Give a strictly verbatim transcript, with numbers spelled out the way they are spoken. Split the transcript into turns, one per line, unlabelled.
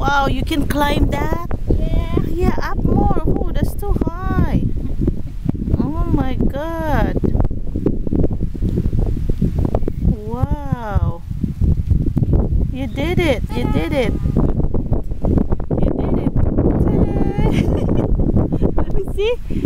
Wow, you can climb that?
Yeah.
Yeah, up more. Oh, that's too high. Oh my god. Wow. You did it. You did it. You did it. Ta-da. Let me see.